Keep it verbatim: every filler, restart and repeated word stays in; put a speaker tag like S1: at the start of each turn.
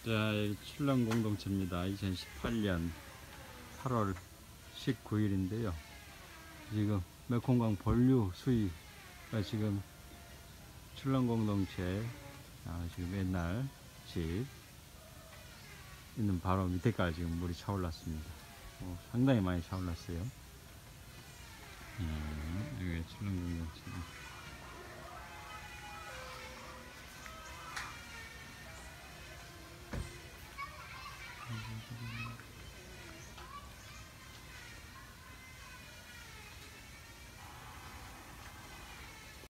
S1: 자, 여기 출렁 공동체입니다. 이천십팔 년 팔월 십구 일인데요. 지금 메콩강 본류 수위가 지금 출렁 공동체 아, 지금 옛날 집 있는 바로 밑에까지 지금 물이 차올랐습니다. 어, 상당히 많이 차올랐어요. 음, 여기 출렁 공동체.